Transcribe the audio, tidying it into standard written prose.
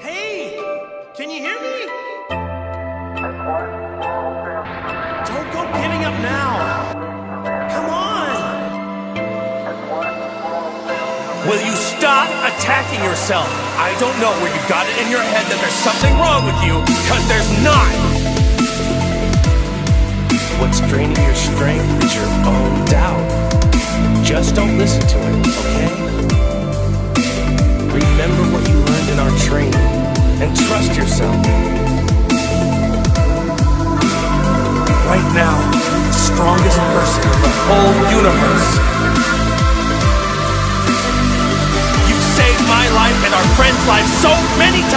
Hey! Can you hear me? Don't go giving up now! Come on! Will you stop attacking yourself? I don't know where you got it in your head that there's something wrong with you, because there's not! What's draining your strength is your own doubt. Just don't listen to it, okay? Remember what you learned in our training, and trust yourself. Right now, the strongest person in the whole universe. You've saved my life and our friends' lives so many times.